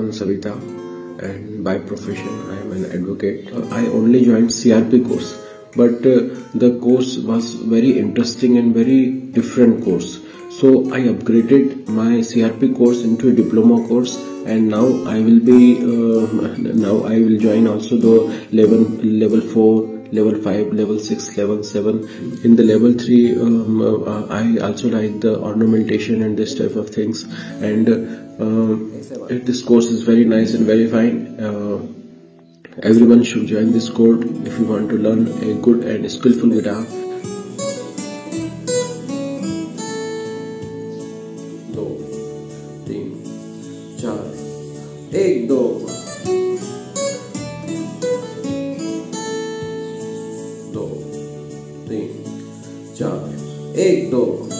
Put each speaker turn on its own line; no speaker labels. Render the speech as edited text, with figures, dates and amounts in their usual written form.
Raman Savita, and by profession I am an advocate. I only joined CRP course, but the course was very interesting and very different course. So I upgraded my CRP course into a diploma course, and now I will be now I will join also the level 4, level 5, level 6, level 7. In the level 3, I also like the ornamentation and this type of things, and this course is very nice and very fine. Everyone should join this course if you want to learn a good and skillful guitar. दो तीन चार एक दो दो तीन चार एक दो